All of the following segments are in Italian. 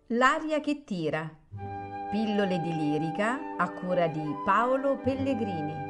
L'aria che tira. Pillole di lirica a cura di Paolo Pellegrini.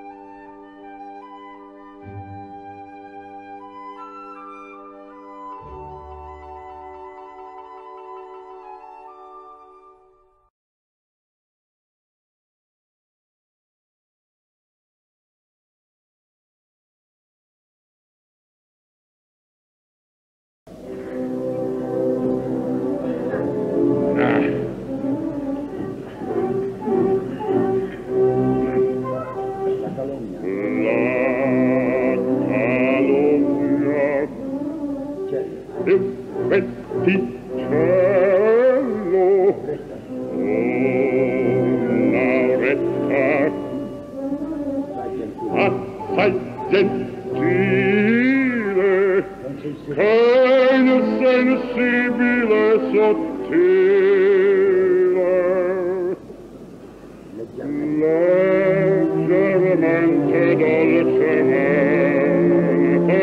Assai gentile, che sensibile e sottile, leggermente dolcemente,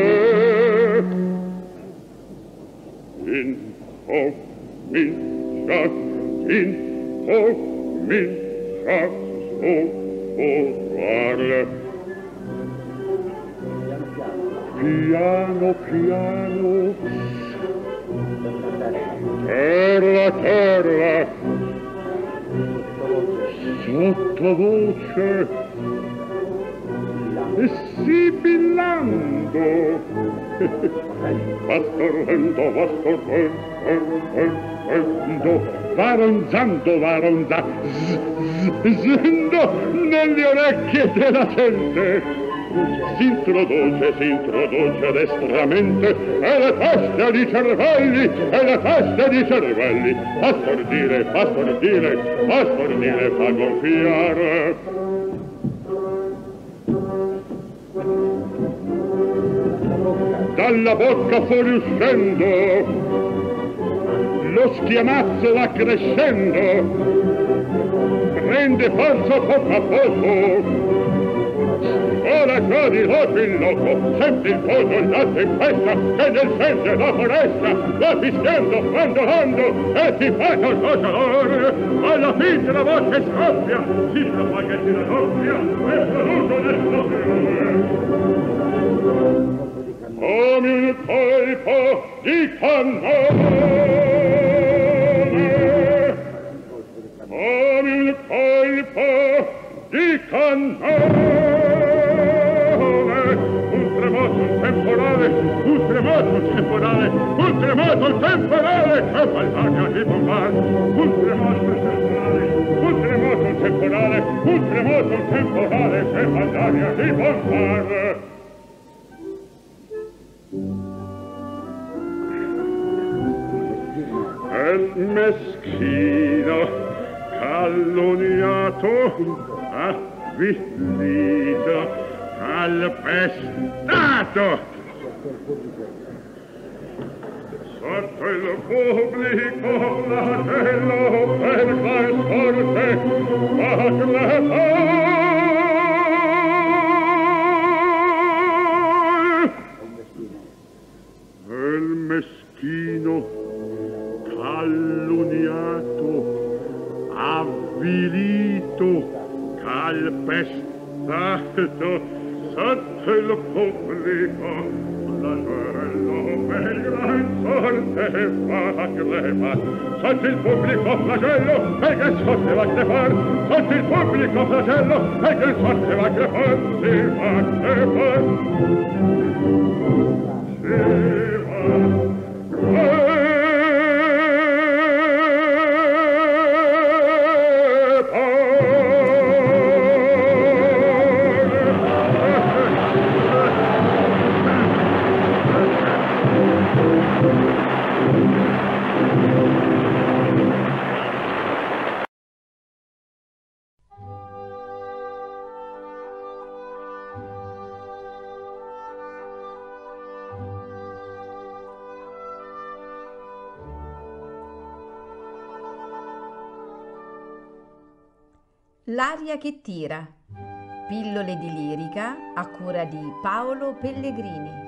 incomincia sussurrare. Piano piano, terra, sottovoce, e sibillando, va scorrendo, varonzando, nelle orecchie della gente. S'introduce destramente e le teste di cervelli, fa stordire, fa gonfiare. Dalla bocca fuoriuscendo, lo schiamazzo va crescendo, prende forza poco a poco. Ora cadi loco il loco, senti il fuoco, il latte in festa, che nel sente la foresta, va fischiando, bandolando, e si fa qualcosa d'oro. Alla fine la voce scoppia, si propaga si raddoppia, e produce l'esplosione. Come un colpo di cannone, come un colpo di cannone. Un tremoto temporale, che malvagia di bombar. Un tremoto temporale, che malvagia di bombar. El meschino, calunniato, avvilito, calpestato. Sotto il pubblico flagello per la sorte il meschino, calunniato, avvilito, calpestato, sotto il pubblico flagello per gran sorte fa crepar. Sotto il pubblico flagello per gran sorte va crepar. Sotto il pubblico flagello per gran sorte va crepar. Si va crepar. Si va crepar. L'aria che tira. Pillole di lirica a cura di Paolo Pellegrini.